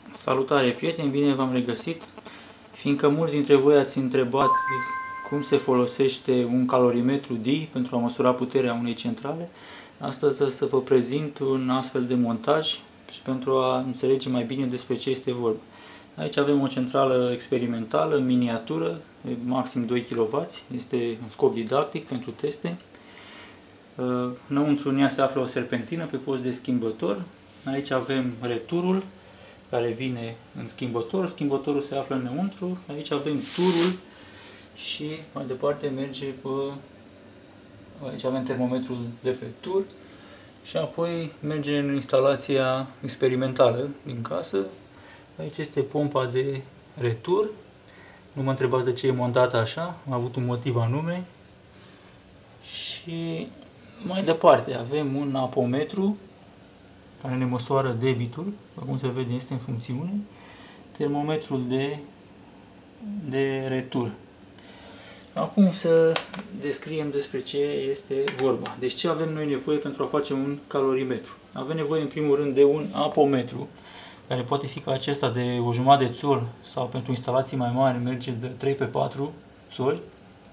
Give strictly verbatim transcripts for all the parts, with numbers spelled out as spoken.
Salutare prieteni, bine v-am regăsit. Fiindcă mulți dintre voi ați întrebat cum se folosește un calorimetru D I pentru a măsura puterea unei centrale, astăzi o să vă prezint un astfel de montaj și pentru a înțelege mai bine despre ce este vorba. Aici avem o centrală experimentală, în miniatură, maxim doi kilowați, este un scop didactic pentru teste. Înăuntru în ea se află o serpentină pe post de schimbător. Aici avem returul care vine în schimbător, schimbătorul se află înăuntru, aici avem turul și mai departe merge pe... Aici avem termometrul de pe tur și apoi merge în instalația experimentală din casă. Aici este pompa de retur, nu mă întrebați de ce e montată așa, am avut un motiv anume. Și mai departe avem un apometru care ne măsoară debitul, cum se vede este în funcțiune, termometrul de, de retur. Acum să descriem despre ce este vorba. Deci ce avem noi nevoie pentru a face un calorimetru? Avem nevoie în primul rând de un apometru, care poate fi ca acesta de o jumătate de țol sau pentru instalații mai mari merge de trei pe patru țoli.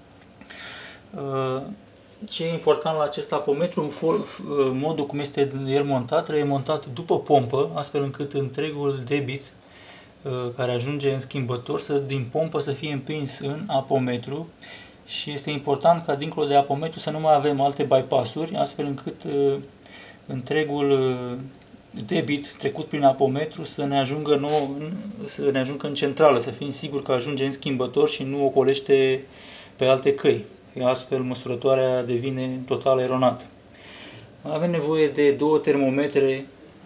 Ce e important la acest apometru, modul cum este el montat, trebuie montat după pompă, astfel încât întregul debit care ajunge în schimbător să, din pompă să fie împins în apometru și este important ca dincolo de apometru să nu mai avem alte bypass-uri, astfel încât întregul debit trecut prin apometru să ne ajungă, nou, să ne ajungă în centrală, să fim siguri că ajunge în schimbător și nu ocolește pe alte căi. Astfel măsurătoarea devine total eronată. Avem nevoie de două termometre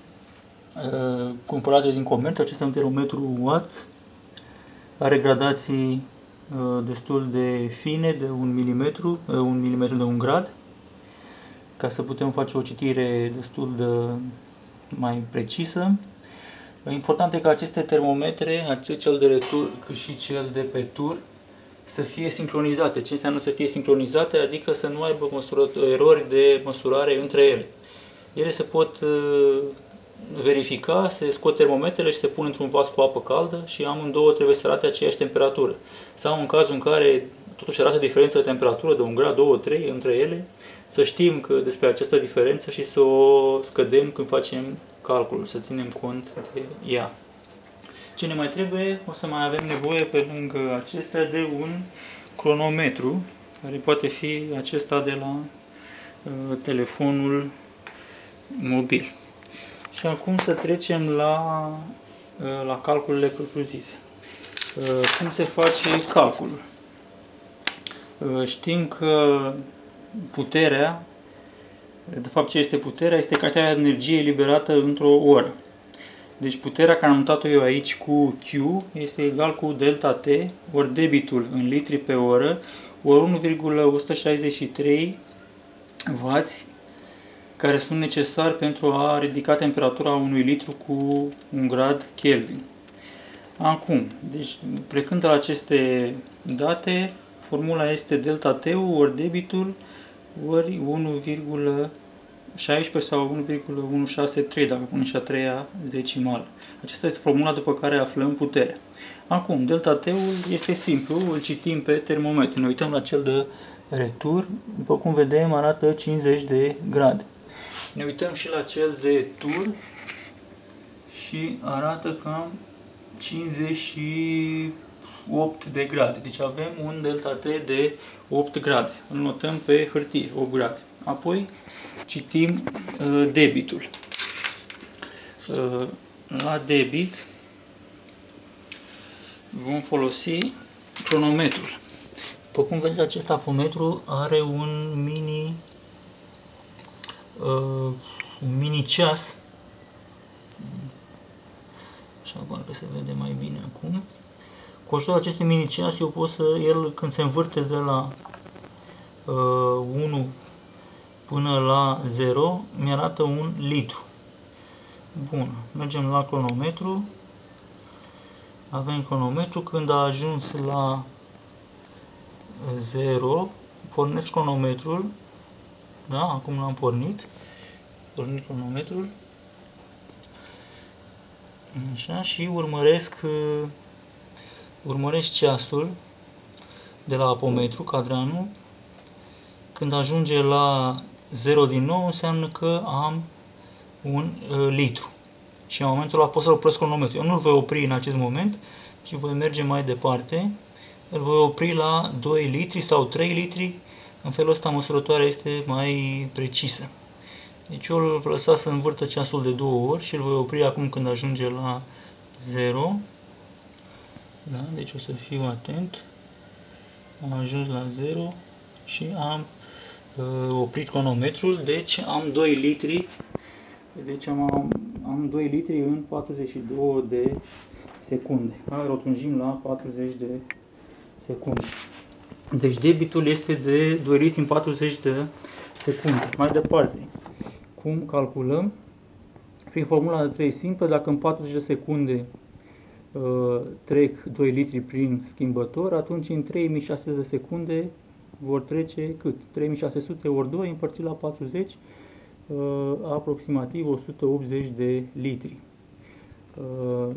uh, cumpărate din comerț. Acesta e un termometru Watts, are gradații uh, destul de fine, de un milimetru, uh, un milimetru de un grad, ca să putem face o citire destul de mai precisă. Important e ca aceste termometre, atât cel de retur cât și cel de pe tur, să fie sincronizate. Ce înseamnă să fie sincronizate? Adică să nu aibă erori de măsurare între ele. Ele se pot uh, verifica, se scot termometrele și se pun într-un vas cu apă caldă și amândouă trebuie să arate aceeași temperatură. Sau în cazul în care totuși arată diferență de temperatură de un grad, două, trei între ele, să știm că despre această diferență și să o scădem când facem calculul, să ținem cont de ea. Ce ne mai trebuie? O să mai avem nevoie pe lângă acestea de un cronometru, care poate fi acesta de la uh, telefonul mobil. Și acum să trecem la, uh, la calculele propriu-zise. Uh, cum se face calculul? Uh, știm că puterea, de fapt ce este puterea, este cantitatea de energie eliberată într-o oră. Deci puterea care am notat-o eu aici cu Q este egal cu delta T ori debitul în litri pe oră ori unu virgulă o sută șaizeci și trei wați care sunt necesari pentru a ridica temperatura unui litru cu un grad Kelvin. Acum, deci plecând de la aceste date, formula este delta T ori debitul ori unu virgulă șaisprezece sau unu virgulă o sută șaizeci și trei dacă punem și a treia decimală. Aceasta este formula după care aflăm puterea. Acum, delta T-ul este simplu, îl citim pe termometru. Ne uităm la cel de retur, după cum vedem arată cincizeci de grade. Ne uităm și la cel de tur și arată cam cincizeci și opt de grade. Deci avem un delta T de opt grade. Îl notăm pe hârtie, opt grade. Apoi citim uh, debitul. Uh, la debit vom folosi cronometrul. După cum vedeți, acest apometru are un mini uh, un mini ceas. Așa parcă se vede mai bine acum. Cu ajutorul acestui mini ceas eu pot să, el când se învârte de la uh, unu până la zero, mi-arată un litru. Bun, mergem la cronometru. Avem cronometru, când a ajuns la zero, pornesc cronometrul. Da, acum l-am pornit. Pornit cronometrul. Așa, și urmăresc, urmăresc ceasul de la apometru, cadranul. Când ajunge la zero din nou, înseamnă că am un uh, litru. Și în momentul ăla pot să opresc cronometru. Eu nu-l voi opri în acest moment, ci voi merge mai departe. Îl voi opri la doi litri sau trei litri. În felul ăsta măsurătoarea este mai precisă. Deci eu îl voi lăsa să învârtă ceasul de două ori și îl voi opri acum când ajunge la zero. Da? Deci o să fiu atent. Am ajuns la zero și am uh, oprit cronometrul. Deci am doi litri. Deci am, am doi litri în patruzeci și două de secunde. Hai, rotunjim la patruzeci de secunde. Deci debitul este de doi litri în patruzeci de secunde. Mai departe, cum calculăm? Prin formula de trei simplă, dacă în patruzeci de secunde uh, trec doi litri prin schimbător, atunci în trei mii șase sute de secunde vor trece cât? trei mii șase sute ori doi împărțit la patruzeci, uh, aproximativ o sută optzeci de litri. Uh,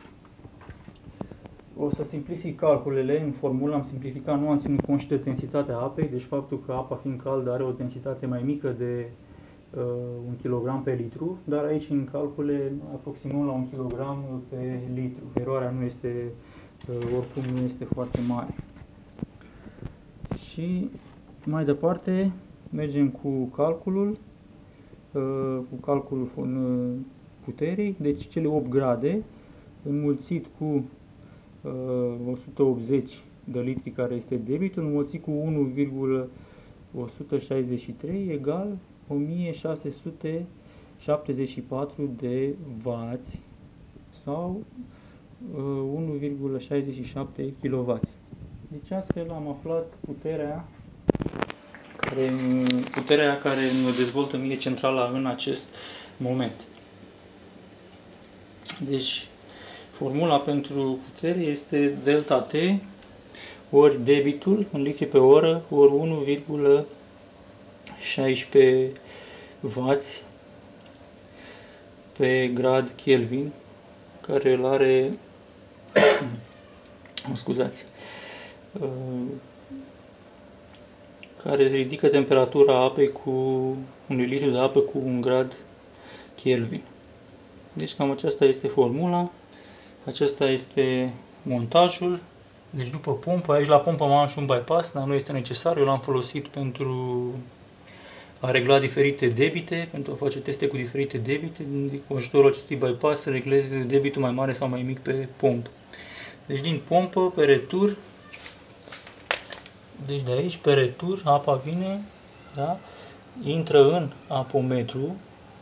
O să simplific calculele, în formulă am simplificat, nu am ținut cont și de densitatea apei, deci faptul că apa fiind caldă are o densitate mai mică de uh, un kilogram pe litru, dar aici în calcule aproximăm la un kilogram pe litru. Eroarea nu este, uh, oricum nu este foarte mare. Și mai departe mergem cu calculul, uh, cu calculul uh, puterii, deci cele opt grade înmulțit cu o sută optzeci de litri care este debitul, înmulțit cu unu virgulă o sută șaizeci și trei egal o mie șase sute șaptezeci și patru de wați sau unu virgulă șaizeci și șapte kilowați. Deci astfel am aflat puterea care, puterea care îmi dezvoltă mie centrala în acest moment. Deci formula pentru putere este delta T ori debitul în litri pe oră ori unu virgulă șaisprezece wați pe grad Kelvin, care îl are, scuzați, care ridică temperatura apei cu unui litru de apă cu un grad Kelvin. Deci cam aceasta este formula. Acesta este montajul. Deci după pompă, aici la pompă am și un bypass, dar nu este necesar. Eu l-am folosit pentru a regla diferite debite, pentru a face teste cu diferite debite. Cu ajutorul acestui bypass să reglez debitul mai mare sau mai mic pe pompă. Deci din pompă pe retur, deci de aici pe retur apa vine, da? Intră în apometru.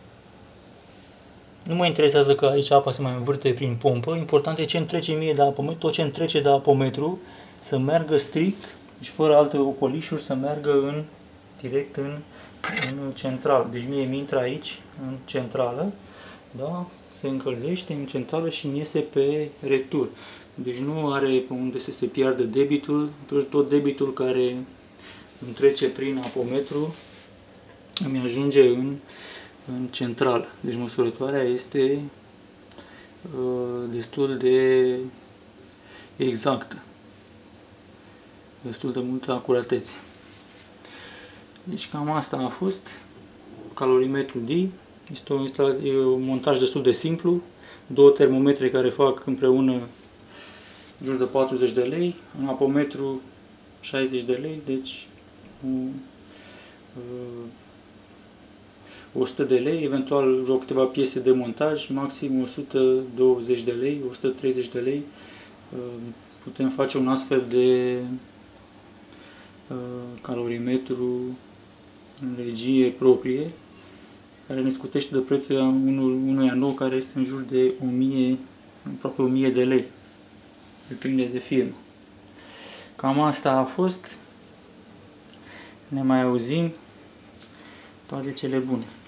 Nu mă interesează că aici apa se mai învârte prin pompă, important e ce îmi trece mie de apometru, tot ce îmi trece de apometru să meargă strict și fără alte ocolișuri să meargă în, direct în, în centrală. Deci mie mi intră aici, în centrală, da? Se încălzește în centrală și mi iese pe retur. Deci nu are pe unde să se piardă debitul, tot debitul care îmi trece prin apometru îmi ajunge în în centrală. Deci măsurătoarea este uh, destul de exactă. Destul de multă acuratețe. Deci cam asta a fost calorimetru D. Este un, un montaj destul de simplu. Două termometre care fac împreună în jur de patruzeci de lei. Un apometru șaizeci de lei. Deci uh, o sută de lei, eventual vreo câteva piese de montaj, maxim o sută douăzeci de lei, o sută treizeci de lei. Putem face un astfel de calorimetru în regie proprie, care ne scutește de prețul unuia nou, care este în jur de o mie, aproape o mie de lei. Depinde de firmă. Cam asta a fost. Ne mai auzim. Toate cele bune.